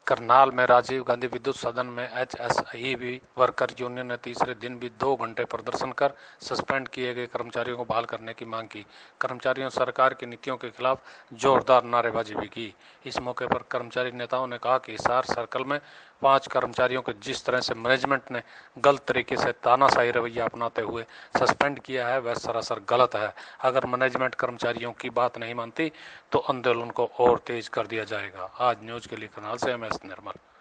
करनाल में राजीव गांधी विद्युत सदन में एचएसईबी वर्कर यूनियन ने तीसरे दिन भी 2 घंटे प्रदर्शन कर सस्पेंड किए गए कर्मचारियों को बहाल करने की मांग की। कर्मचारियों सरकार की नीतियों के खिलाफ जोरदार नारेबाजी भी की। इस मौके पर कर्मचारी नेताओं ने कहा कि हिसार सर्कल में 5 कर्मचारियों को जिस तरह से मैनेजमेंट ने गलत तरीके से तानाशाही रवैया अपनाते हुए सस्पेंड किया है वह सरासर गलत है। अगर मैनेजमेंट कर्मचारियों की बात नहीं मानती तो आंदोलन को और तेज कर दिया जाएगा। आज न्यूज के लिए करनाल से MS निर्मल।